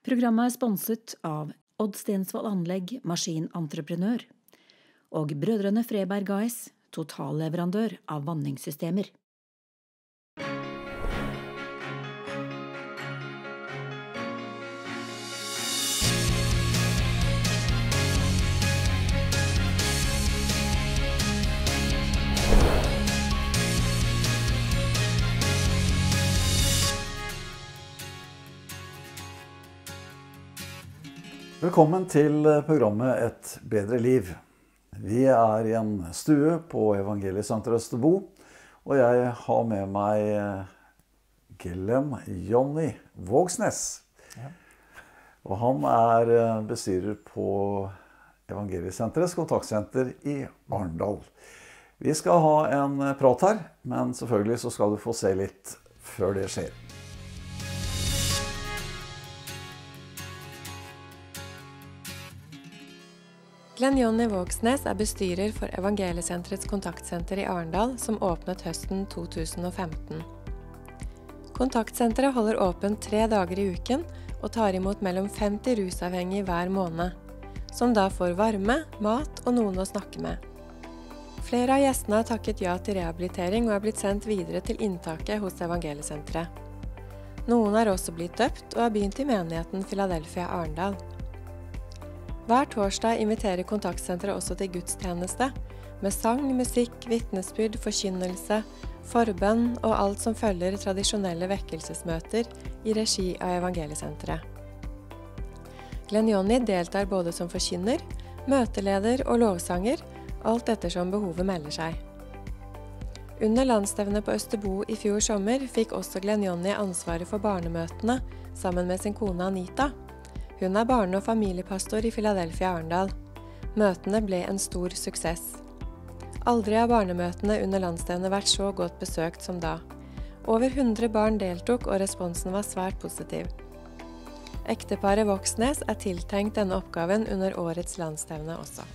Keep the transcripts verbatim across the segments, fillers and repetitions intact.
Programmet er sponset av Odd Stensvold Anlegg, maskinentreprenør, og Brødrene Freberg A S, totalleverandør av vanningssystemer. Velkommen til programmet Et bedre liv. Vi er i en stue på Evangeliesenteret Østerbo, og jeg har med meg Glenn Jonny Vågsnes. Ja. Og han er bestyrer på Evangeliesenterets kontaktsenter i Arendal. Vi skal ha en prat her, men selvfølgelig så skal du få se litt før det skjer. Glenn Jonny Vågsnes er bestyrer for Evangeliesenterets kontaktsenter i Arendal, som åpnet høsten to tusen og femten. Kontaktsenteret holder åpent tre dager i uken og tar imot mellom femti rusavhengige hver måned, som da får varme, mat og noen å snakke med. Flere av gjestene har takket ja til rehabilitering og er blitt sendt videre til inntaket hos Evangeliesenteret. Noen er også blitt døpt og har begynt i menigheten Philadelphia Arendal. Hver torsdag inviterer kontaktsenteret også til gudstjeneste, med sang, musikk, vitnesbyrd, forkynnelse, forbønn og alt som følger tradisjonelle vekkelsesmøter i regi av Evangeliesenteret. Glenn Jonny deltar både som forkynner, møteleder og lovsanger, alt ettersom behovet melder seg. Under landstevnet på Østerbo i fjor sommer fikk også Glenn Jonny ansvaret for barnemøtene sammen med sin kone Anita. Hun er barne- og familiepastor i Philadelphia Arendal. Møtene ble en stor suksess. Aldri har barnemøtene under landstevnet vært så godt besøkt som da. Over hundre barn deltok, og responsen var svært positiv. Ekteparet Vågsnes er tiltenkt denne oppgaven under årets landstevne også.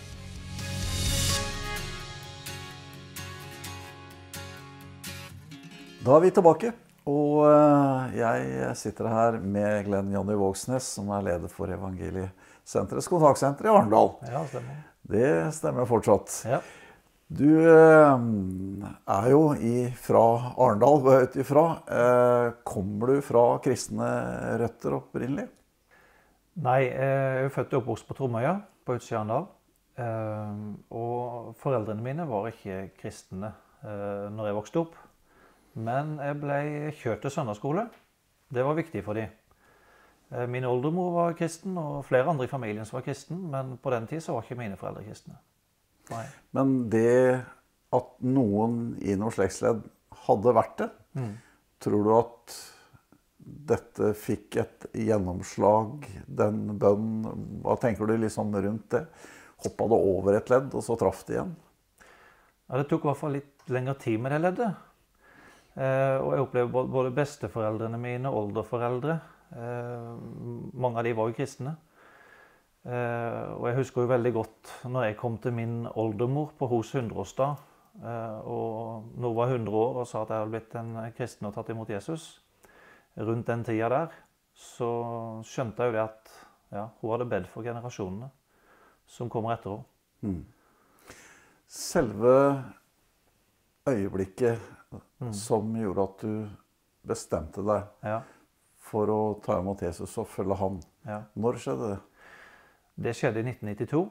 Da er vi tilbake. Og jeg sitter her med Glenn Jonny Vågsnes, som er leder for Evangeliesenterets kontaktsenter i Arendal. Ja, stemmer. Det stemmer fortsatt. Ja. Du er jo i, fra Arendal, hvor jeg er utifra. Kommer du fra kristne røtter opprinnelig? Nei, jeg er født og oppvokst på Tromøya, på utsida av Arendal. Og foreldrene mine var ikke kristne når jeg vokste opp. Men jeg ble kjørt til søndagsskole. Det var viktig for dem. Min oldemor var kristen, og flere andre i familien som var kristen, men på den tid så var ikke mine foreldre kristne. Nei. Men det at noen i noe slektsledd hadde vært det, mm. tror du at dette fikk et gjennomslag, den bønnen? Hva tenker du liksom rundt det? Hoppet det over et ledd, og så traff det igjen? Ja, det tok i hvert fall litt lengre tid med det leddet. Eh, og jeg opplevde både besteforeldrene mine og oldeforeldre. Eh, mange av de var jo kristne. Eh, og jeg husker jo veldig godt når jeg kom til min oldemor på hos hundreårsdag, eh, og nå var hundre år og sa at jeg hadde blitt en kristen og tatt imot Jesus. Rundt den tida der, så skjønte jeg jo det at ja, hun hadde bedt for generasjonene som kommer etter henne. Mm. Selve øyeblikket Mm. som gjorde at du bestemte deg ja. for å ta imot Jesus og følge han. Ja. Når skjedde det? Det skjedde i nitten nittito.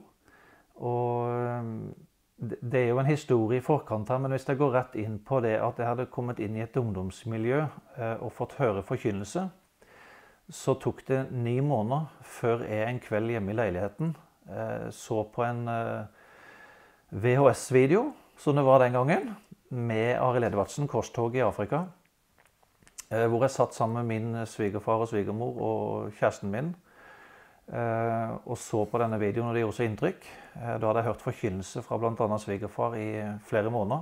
Og det er jo en historie i forkant her, men hvis jeg går rett inn på det at jeg hadde kommet inn i et ungdomsmiljø og fått høre forkynnelse, så tok det ni måneder før jeg en kveld hjemme i leiligheten så på en V H S-video, som det var den gangen, med Arild Edvardsen, Korstog i Afrika, hvor jeg satt sammen med min svigerfar og svigermor og kjæresten min, og så på denne videoen, og det gjorde så inntrykk. Da hadde jeg hørt forkynnelse fra blant annet svigerfar i flere måneder.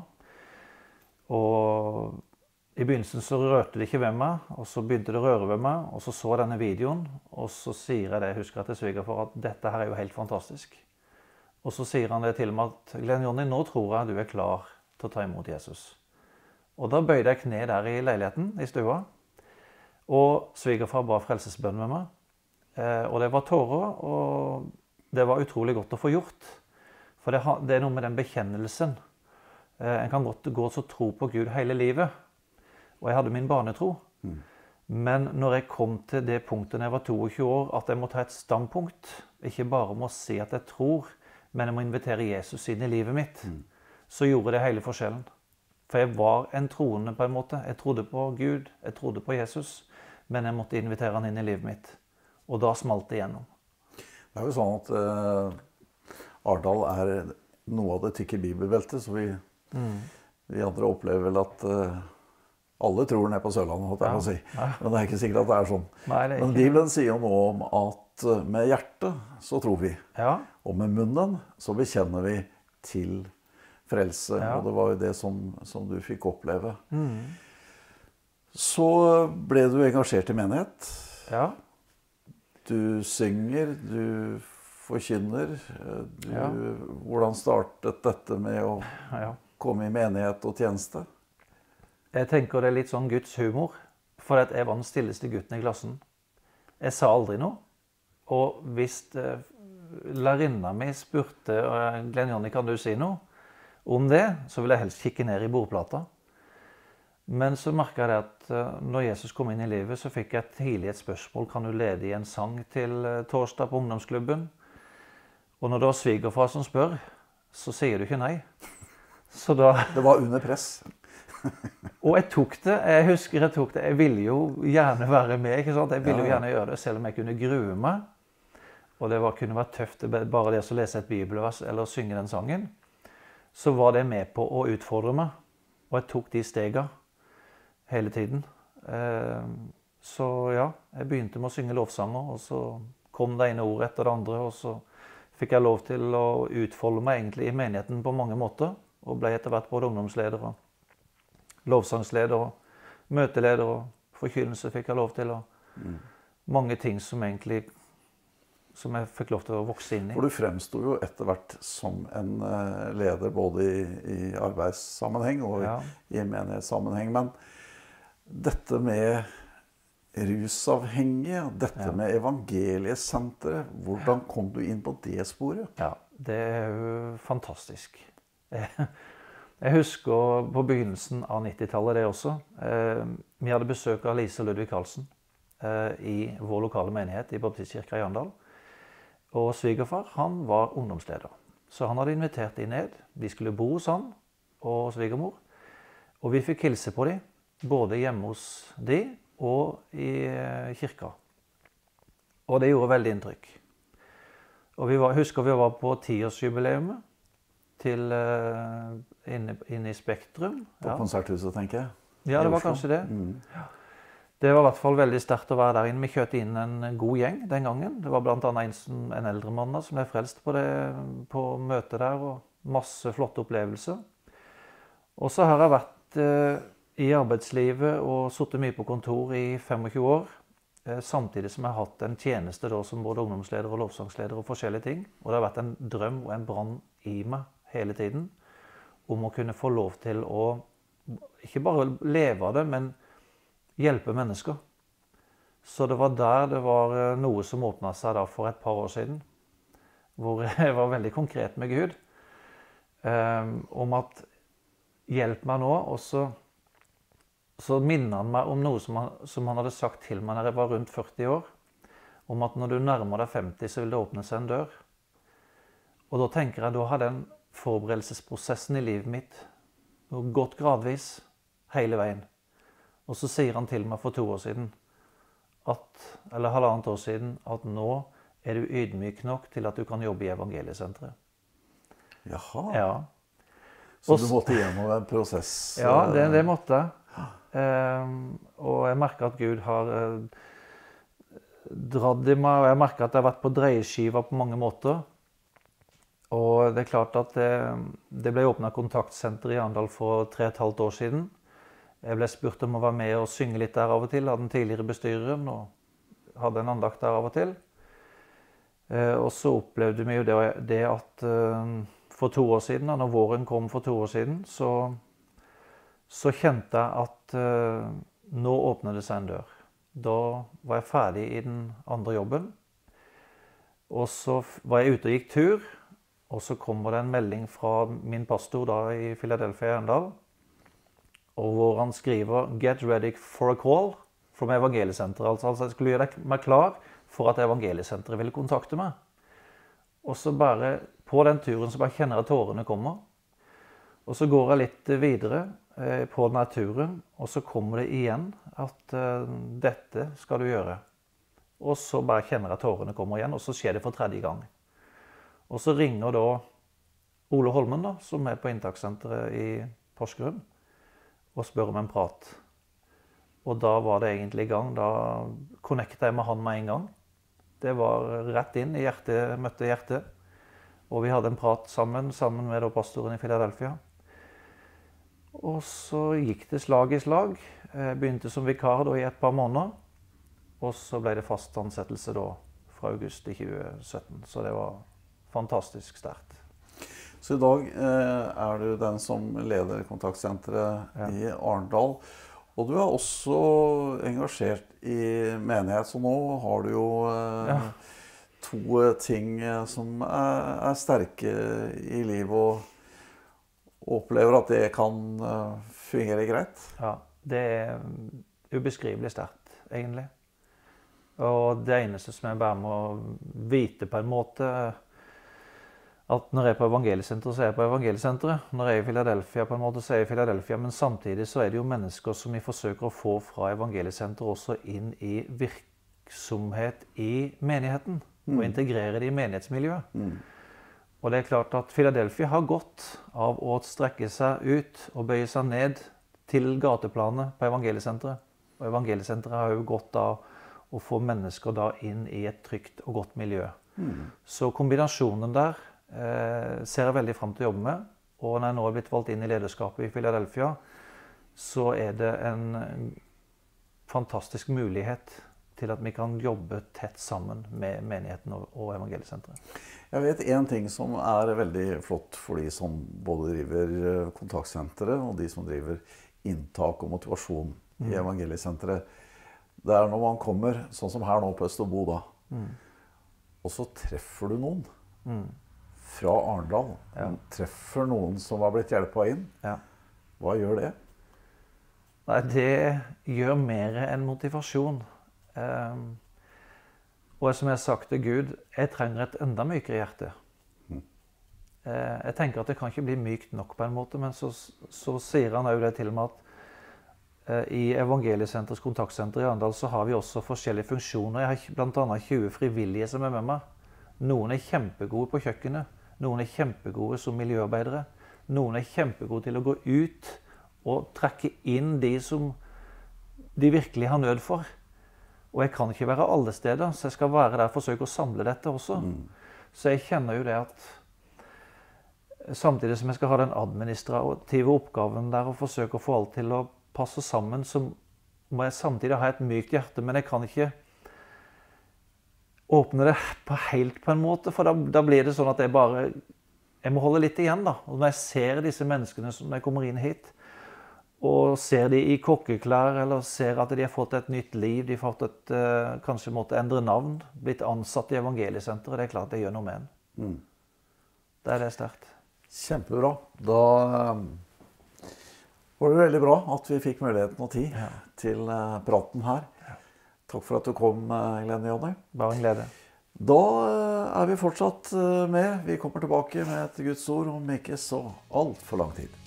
Og i begynnelsen så rørte det ikke ved meg, og så begynte det å røre ved meg, og så så jeg denne videoen, og så sier jeg det, jeg husker til svigerfar, at dette her er jo helt fantastisk. Og så sier han det til meg at, Glenn Jonny, nå tror jeg du er klar til å ta imot Jesus. Og da bøyde jeg kne der i leiligheten, i stua, og svigerfar ba frelsesbønn med meg. Eh, og det var tårer, og det var utrolig godt å få gjort. For det, ha- det er noe med den bekjennelsen. Eh, en kan godt gå og tro på Gud hele livet. Og jeg hadde min barnetro. Mm. Men når jeg kom til det punktet når jeg var toogtjue år, at jeg må ta et standpunkt, ikke bare må si at jeg tror, men jeg må invitere Jesus inn i livet mitt, Mm. så gjorde det hele forskjellen. For jeg var en troende på en måte. Jeg trodde på Gud, jeg trodde på Jesus, men jeg måtte invitere han inn i livet mitt. Og da smalt det igjennom. Det er jo sånn at eh, Arendal er noe av det tykke bibelbeltet, så vi, Mm. vi andre opplever vel at eh, alle tror den er på Sørlandet, holdt jeg på å si. Ja. Men det er ikke sikkert at det er sånn. Nei, det er Men ikke. Bibelen sier jo noe om at eh, med hjertet så tror vi, Ja, og med munnen så bekjenner vi til frelse. Ja. Og det var jo det som, som du fikk oppleve. mm. Så ble du engasjert i menighet. ja. Du synger, du forkynner. eh, Du, Ja. Hvordan startet dette med å ja. komme i menighet og tjeneste? Jeg tenker det er litt sånn Guds humor, for at jeg var den stilleste gutten i klassen. Jeg sa aldri noe. Og hvis eh, lærerinna mi spurte eh, Glenn Jonny, kan du si noe om det, så ville jeg helst kikke ned i bordplata. Men så merket jeg det at eh, når Jesus kom inn i livet, så fikk jeg tidlig et spørsmål. Kan du lede i en sang til eh, torsdag på ungdomsklubben? Og når det er svigerfar som spør, så sier du ikke nei. Så da... Det var under press. Og jeg tok det. Jeg husker jeg tok det. Jeg ville jo gjerne være med, ikke sant? Jeg ville jo Ja, ja. gjerne gjøre det, selv om jeg kunne grue meg. Og det var, kunne vært tøft, det- bare det å lese et bibelvers eller synge den sangen. Så var det med på å utfordre meg. Og jeg tok de stegene hele tiden. Eh, Så ja, jeg begynte med å synge lovsanger, og så kom det ene ordet etter det andre, og så fikk jeg lov til å utfolde meg egentlig i menigheten på mange måter, og ble etter hvert både ungdomsleder og lovsangsleder og møteleder, og forkynnelse fikk jeg lov til, og Mm. mange ting som egentlig som jeg fikk lov til å vokse inn i. For du fremsto jo etter hvert som en eh, leder både i, i arbeidssammenheng og Ja. i menighetssammenheng. Men dette med rusavhengige, dette Ja. med evangeliesenteret, hvordan kom du inn på det sporet? Ja, det er jo fantastisk. Jeg, jeg husker på begynnelsen av nittitallet det også. Eh, vi hadde besøk av Lise Ludvig Karlsen eh, i vår lokale menighet i Baptistkirka i Arendal. Og svigerfar, han var ungdomsleder. Så han hadde invitert de ned. De skulle bo hos han og svigermor. Og vi fikk hilse på de, både hjemme hos de og i eh, kirka. Og det gjorde veldig inntrykk. Og vi var, husker vi var på tiårsjubileumet til uh, inne, inne i Spektrum. På Ja. Konserthuset, tenker jeg. ja, det i var Oslo. kanskje det. Mm. Det var i hvert fall veldig sterkt å være der inne. Vi kjørte inn en god gjeng den gangen. Det var blant annet en, som, en eldre mann da, som ble frelst på, det, på møtet der, og masse flotte opplevelser. Og så har jeg vært eh, i arbeidslivet og sittet mye på kontor i femogtjue år, eh, samtidig som jeg har hatt en tjeneste da, som både ungdomsleder og lovsangsleder og forskjellige ting. Og det har vært en drøm og en brann i meg hele tiden om å kunne få lov til å ikke bare leve av det, men hjelpe mennesker. Så det var der det var eh, noe som åpnet seg da for et par år siden, hvor jeg var veldig konkret med Gud, eh, om at hjelp meg nå, og så, så minner han meg om noe som han, som han hadde sagt til meg når jeg var rundt førti år, om at når du nærmer deg femti, så vil det åpne seg en dør. Og da tenker jeg, da har den forberedelsesprosessen i livet mitt gått gradvis hele veien. Og så sier han til meg for to år siden, at, eller halvannet år siden, at nå er du ydmyk nok til at du kan jobbe i evangeliesenteret. Jaha. Ja, Så Og du s- måtte gjennom en prosess? ja det, eh, det måtte jeg. Ehm, og jeg merker at Gud har eh, dratt i meg, og jeg merker at jeg har vært på dreieskiva på mange måter. Og det er klart at det, det ble åpnet kontaktsenter i Arendal for tre og et halvt år siden. Jeg ble spurt om å være med og synge litt der av og til av den tidligere bestyreren, og hadde en andakt der av og til. Eh, og så opplevde vi jo det, det at eh, for to år siden, da når våren kom for to år siden, så, så kjente jeg at eh, nå åpner det seg en dør. Da var jeg ferdig i den andre jobben, Og så var jeg ute og gikk tur, og så kommer det en melding fra min pastor da i Philadelphia i Arendal, og hvor han skriver «Get ready for a call» from Evangeliesenteret. Altså jeg skulle gjøre meg klar for at Evangeliesenteret ville kontakte meg. Og så bare, på den turen så bare kjenner jeg tårene kommer. Og så går jeg litt videre eh, på denne turen, og så kommer det igjen at eh, dette skal du gjøre. Og så bare kjenner jeg tårene kommer igjen, og så skjer det for tredje gang. Og så ringer da Ole Holmen, da, som er på inntakssenteret i Porsgrunn, og spør om en prat. Og da var det egentlig i gang. Da connectet jeg med han med en gang. Det var rett inn i hjertet, møtte hjertet. Og vi hadde en prat sammen, sammen med da pastoren i Philadelphia. Og så gikk det slag i slag. Jeg begynte som vikar da i et par måneder. Og så ble det fast ansettelse da, fra august i tjue sytten. Så det var fantastisk sterkt. Så i dag eh, er du den som leder kontaktsenteret ja. I Arendal. Og du er også engasjert i menighet, så nå har du jo eh, ja. To ting som er, er sterke i livet, og opplever at det kan uh, fungere greit. Ja, det er ubeskrivelig sterkt, egentlig. Og det eneste som jeg bare må vite på en måte, at når jeg er på Evangeliesenteret, så er jeg på Evangeliesenteret. Når jeg er i Philadelphia, på en måte, så er jeg i Philadelphia. Men samtidig så er det jo mennesker som vi forsøker å få fra Evangeliesenteret også inn i virksomhet i menigheten. Mm. Og integrere det i menighetsmiljøet. Mm. Og det er klart at Philadelphia har godt av å strekke seg ut og bøye seg ned til gateplanet på Evangeliesenteret. Og Evangeliesenteret har jo godt av å få mennesker da inn i et trygt og godt miljø. Mm. Så kombinasjonen der eh, ser jeg veldig frem til å jobbe med. Og når jeg nå er blitt valgt inn i lederskapet i Philadelphia, så er det en fantastisk mulighet til at vi kan jobbe tett sammen med menigheten og, og Evangeliesenteret. Jeg vet en ting som er veldig flott for de som både driver kontaktsenteret og de som driver inntak og motivasjon mm. i Evangeliesenteret. Det er når man kommer, sånn som her nå på Østerbo da, mm. og så treffer du noen mm. fra Arendal. Ja. Du treffer noen som har blitt hjulpet inn. Ja. Hva gjør det? Nei, det gjør mer enn motivasjon. Um, og som jeg har sagt til Gud, jeg trenger et enda mykere hjerte. Mm. Uh, jeg tenker at det kan ikke bli mykt nok på en måte, men så, så sier han jo det til meg at uh, i Evangeliesenterets kontaktsenter i Arendal så har vi også forskjellige funksjoner. Jeg har blant annet tjue frivillige som er med meg. Noen er kjempegode på kjøkkenet, noen er kjempegode som miljøarbeidere, noen er kjempegode til å gå ut og trekke inn de som de virkelig har nød for. Og jeg kan ikke være alle steder, så jeg skal være der og forsøke å samle dette også. Mm. Så jeg kjenner jo det at samtidig som jeg skal ha den administrative oppgaven der og forsøke å få alt til å passe sammen, så må jeg samtidig ha et mykt hjerte, men jeg kan ikke åpne det på helt på en måte, for da, da blir det sånn at jeg bare, jeg må holde litt igjen da. Og når jeg ser disse menneskene som jeg kommer inn hit, og ser de i kokkeklær, eller ser at de har fått et nytt liv, de har fått et, uh, kanskje måtte endre navn, blitt ansatt i Evangeliesenteret, det er klart det gjør noe med en. Mm. Det er det sterkt. Kjempebra. Da um, var det veldig bra at vi fikk muligheten og tid ja. Til uh, praten her. Ja. Takk for at du kom, uh, Glenn Jonny. Bare en glede. Da uh, er vi fortsatt uh, med. Vi kommer tilbake med et Guds ord om ikke så alt for lang tid.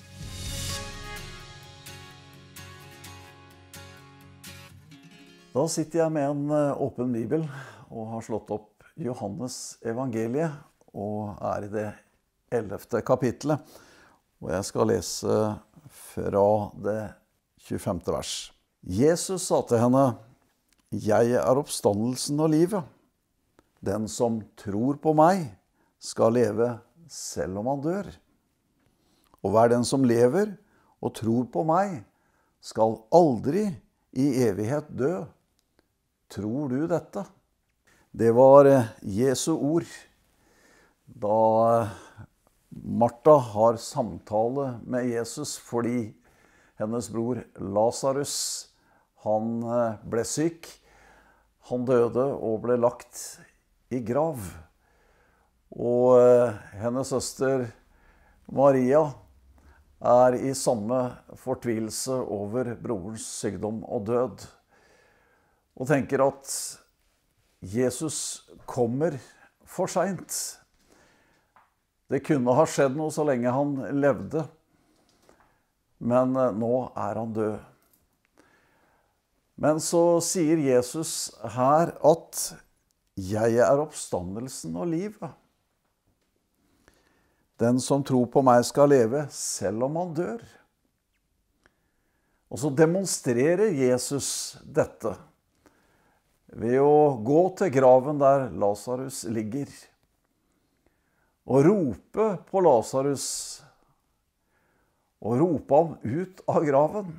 Da sitter jeg med en åpen bibel og har slått opp Johannes evangeliet og er i det ellevte kapitlet. Og jeg skal lese fra det tjuefemte vers. Jesus sa til henne, «Jeg er oppstandelsen og livet. Den som tror på meg skal leve selv om han dør. Og hver den som lever og tror på meg skal aldri i evighet dø. Tror du dette?» Det var Jesu ord. Da Martha har samtale med Jesus fordi hennes bror Lazarus, han ble syk. Han døde og ble lagt i grav. Og hennes søster Maria er i samme fortvilelse over brorens sykdom og død. Og tenker at Jesus kommer for sent. Det kunne ha skjedd noe så lenge han levde, men nå er han død. Men så sier Jesus her at jeg er oppstandelsen og livet. Den som tror på meg skal leve selv om han dør. Og så demonstrerer Jesus dette ved å gå til graven der Lazarus ligger, og rope på Lazarus, og rope ham ut av graven.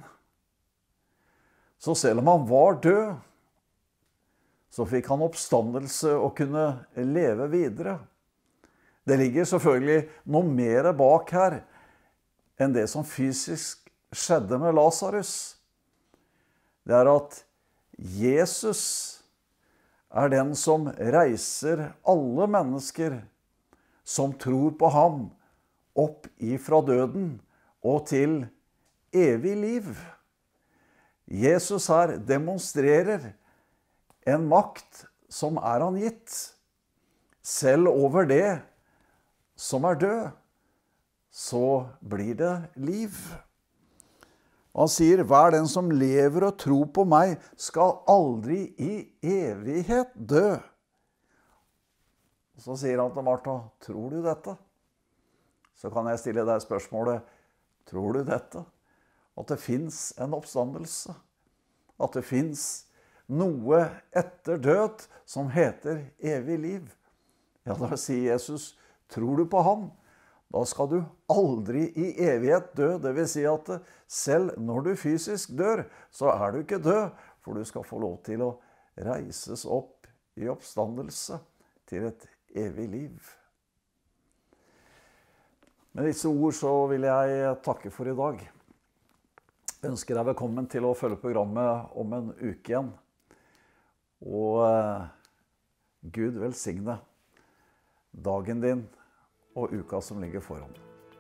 Så selv om han var død, så fikk han oppstandelse og kunne leve videre. Det ligger selvfølgelig noe mer bak her enn det som fysisk skjedde med Lazarus. Det er at Jesus er den som reiser alle mennesker som tror på ham opp ifra døden og til evig liv. Jesus her demonstrerer en makt som er han gitt, selv over det som er død, så blir det liv. Han sier, hver den som lever og tror på meg, skal aldri i evighet dø. Og så sier han til Martha, tror du dette? Så kan jeg stille deg spørsmålet, tror du dette? At det finnes en oppstandelse? At det finnes noe etter død som heter evig liv? Ja, da sier Jesus, tror du på ham? Da skal du aldri i evighet dø. Det vil si at selv når du fysisk dør, så er du ikke død, for du skal få lov til å reises opp i oppstandelse til et evig liv. Med disse ord så vil jeg takke for i dag. Jeg ønsker deg velkommen til å følge programmet om en uke igjen. Og Gud velsigne dagen din og uka som ligger foran.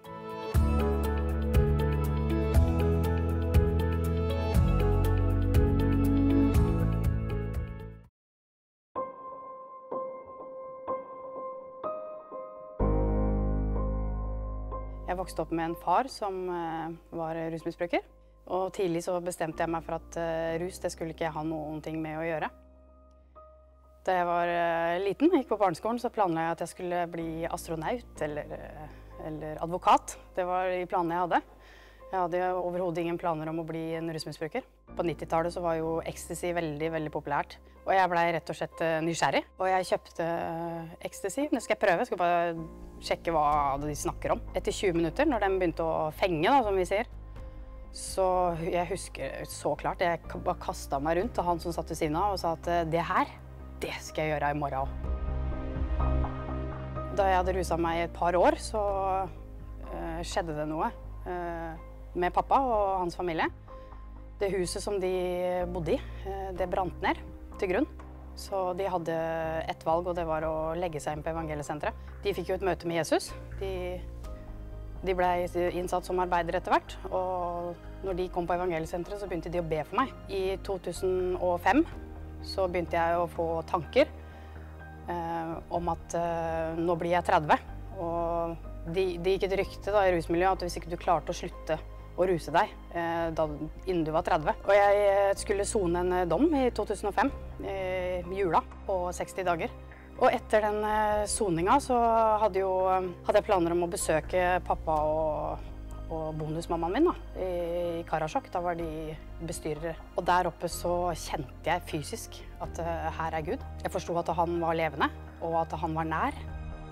Jeg vokste opp med en far som var rusmisbruker. Og tidlig så bestemte jeg meg for at rus, det skulle ikke jeg ha noen ting med å gjøre. Da jeg var liten, gikk på barneskolen, så planla jeg at jeg skulle bli astronaut eller, eller advokat. Det var de planene jeg hadde. Jeg hadde overhodet ingen planer om å bli en rusmisbruker. På nittitallet så var jo ecstasy veldig, veldig populært. Og jeg ble rett og slett nysgjerrig. Og jeg kjøpte ecstasy. Det skal jeg prøve. Jeg skal bare sjekke hva de snakker om. Etter tjue minutter, når de begynte å fenge, da, som vi sier, så jeg husker så klart. Jeg bare kastet meg rundt, og han som satt ved siden av og sa at det her, det skal jeg gjøre i morgen også. Da jeg hadde ruset meg i et par år, så uh, skjedde det noe uh, med pappa og hans familie. Det huset som de bodde i, uh, det brant ned til grunn. Så de hadde ett valg, og det var å legge seg inn på evangeliesenteret. De fikk jo et møte med Jesus. De, de ble innsatt som arbeider etter hvert, og når de kom på evangeliesenteret, så begynte de å be for meg. I to tusen og fem så begynte jeg å få tanker eh, om at eh, nå blir jeg tretti. Og det de gikk et rykte da, i rusmiljøet at hvis ikke du klarte å slutte å ruse deg eh, da, innen du var tretti. Og jeg skulle sone en dom i to tusen og fem, i jula, på seksti dager. Og etter den eh, soninga så hadde, jo, hadde jeg planer om å besøke pappa og og bonusmammaen min da, i Karasjok. Da var de bestyrere. Og der oppe så kjente jeg fysisk at uh, her er Gud. Jeg forstod at han var levende, og at han var nær.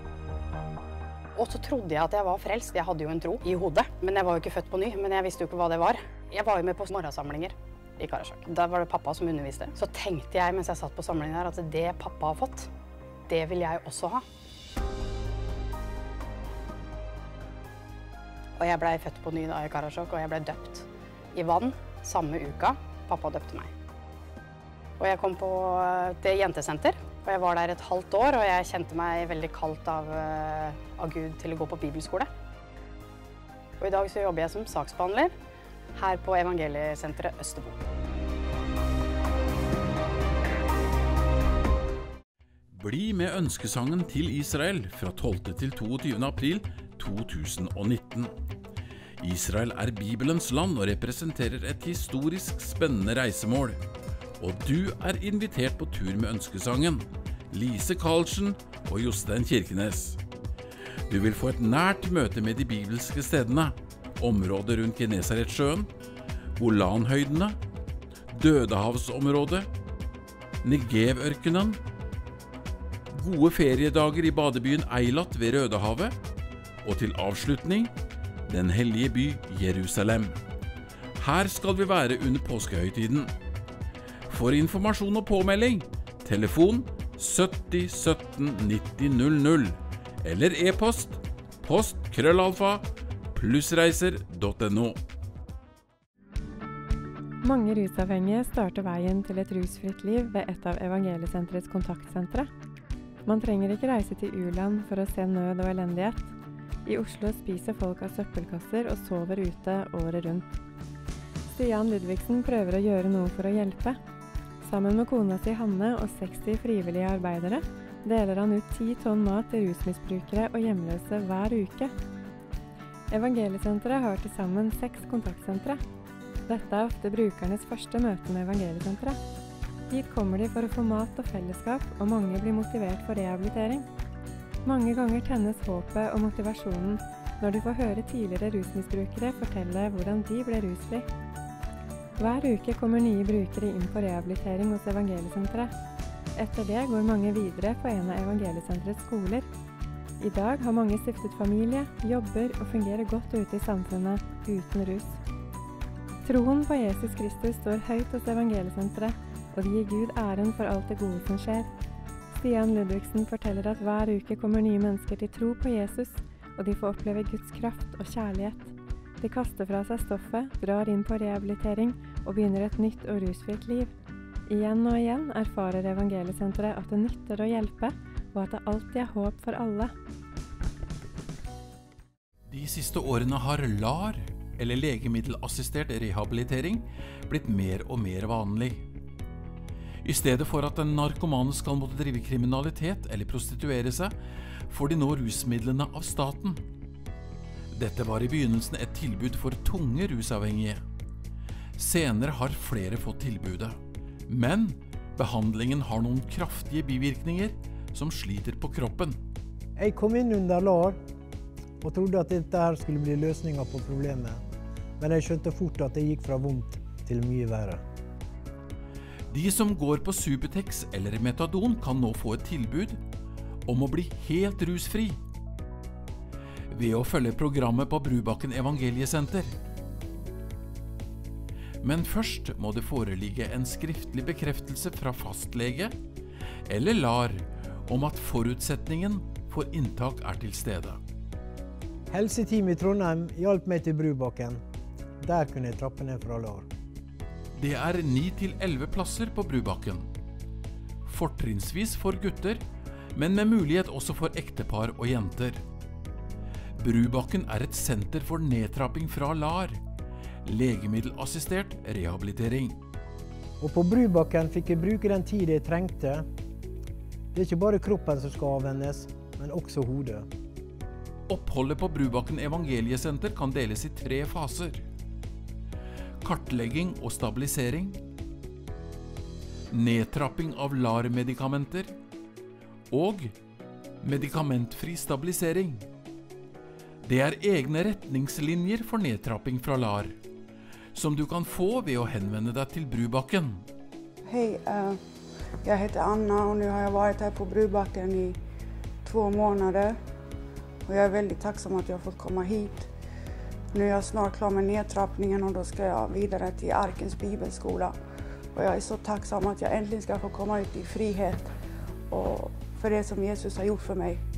Og så trodde jeg at jeg var frelst. Jeg hadde jo en tro i hodet. Men jeg var jo ikke født på ny, men jeg visste jo ikke hva det var. Jeg var jo med på morgensamlinger i Karasjok. Der var det pappa som underviste. Så tenkte jeg mens jeg satt på samlingen her at det pappa har fått, det vil jeg også ha. Og jeg ble født på ny da i Karasjok, og jeg ble døpt i vann samme uka pappa døpte meg. Og jeg kom på det jentesenter. Og jeg var der et halvt år, og jeg kjente meg veldig kalt av, av Gud til å gå på bibelskole. Og i dag så jobber jeg som saksbehandler her på Evangeliesenteret Østerbo. Bli med ønskesangen til Israel fra tolvte til toogtyvende april to tusen og nitten. Israel er Bibelens land og representerer et historisk spennende reisemål. Og du er invitert på tur med ønskesangen, Lise Karlsen og Jostein Kirkenes. Du vil få et nært møte med de bibelske stedene, området rundt Genesaretsjøen, Golanhøydene, Dødehavsområdet, Negev-ørkenen, gode feriedager i badebyen Eilat ved Rødehavet, og til avslutning, den hellige by Jerusalem. Her skal vi være under påskehøytiden. For informasjon og påmelding, telefon sytti sytten nitti null null, eller e-post post krøllalfa plussreiser punktum no. Mange rusavhengige starter veien til et rusfritt liv ved et av Evangeliesenterets kontaktsentre. Man trenger ikke reise til U-land for å se nød og elendighet. I Oslo spiser folk av søppelkasser og sover ute året rundt. Stian Ludvigsen prøver å gjøre noe for å hjelpe. Sammen med kona si Hanne og seksti frivillige arbeidere deler han ut ti tonn mat til rusmisbrukere og hjemløse hver uke. Evangeliesenteret har til sammen seks kontaktsentre. Dette er ofte brukernes første møte med Evangeliesenteret. Hit kommer de for å få mat og fellesskap, og mange blir motivert for rehabilitering. Mange ganger tennes håpet og motivasjonen når de får høre tidligere rusmisbrukere fortelle hvordan de ble rusfri. Hver uke kommer nye brukere inn på rehabilitering hos Evangeliesenteret. Etter det går mange videre på en av Evangeliesenterets skoler. I dag har mange stiftet familie, jobber og fungerer godt ute i samfunnet uten rus. Troen på Jesus Kristus står høyt hos Evangeliesenteret, og de gir Gud æren for alt det gode som skjer. Stian Ludvigsen forteller at hver uke kommer nye mennesker til tro på Jesus, og de får oppleve Guds kraft og kjærlighet. De kaster fra seg stoffet, drar inn på rehabilitering og begynner et nytt og rusfritt liv. Igjen og igjen erfarer Evangeliesenteret at det nytter å hjelpe, og at det alltid er håp for alle. De siste årene har LAR, eller legemiddelassistert rehabilitering, blitt mer og mer vanlig. I stedet for at en narkomane skal måtte drive kriminalitet eller prostituere seg, får de nå rusmidlene av staten. Dette var i begynnelsen et tilbud for tunge rusavhengige. Senere har flere fått tilbudet, men behandlingen har noen kraftige bivirkninger som sliter på kroppen. Jeg kom inn under LAR og trodde at dette her skulle bli løsningen på problemet, men jeg skjønte fort at det gikk fra vondt til mye verre. De som går på Subutex eller Metadon kan nå få et tilbud om å bli helt rusfri ved å følge programmet på Brubakken Evangeliesenter. Men først må det foreligge en skriftlig bekreftelse fra fastlege eller LAR om at forutsetningen for inntak er til stede. Helseteamet i Trondheim hjalp meg til Brubakken. Der kunne jeg trappe ned fra LAR. Det er ni til elleve plasser på Brubakken. Fortrinnsvis for gutter, men med mulighet også for ektepar og jenter. Brubakken er et senter for nedtrapping fra LAR, legemiddelassistert rehabilitering. Og på Brubakken fikk jeg bruke den tid jeg trengte. Det er ikke bare kroppen som skal avvennes, men også hodet. Oppholdet på Brubakken Evangeliesenter kan deles i tre faser. Kartlegging og stabilisering, nedtrapping av LAR-medikamenter og medikamentfri stabilisering. Det er egne retningslinjer for nedtrapping fra LAR, som du kan få ved å henvende deg til Brubakken. Hej, uh, jag heter Anna och nu har jag varit här på Brubakken i två månader. Och jag är väldigt tacksam att jag har fått komma hit. Nu är jag snart klar med nedtrappningen och då ska jag vidare till Arkens bibelskola. Och jag är så tacksam att jag äntligen ska få komma ut i frihet och för det som Jesus har gjort för mig.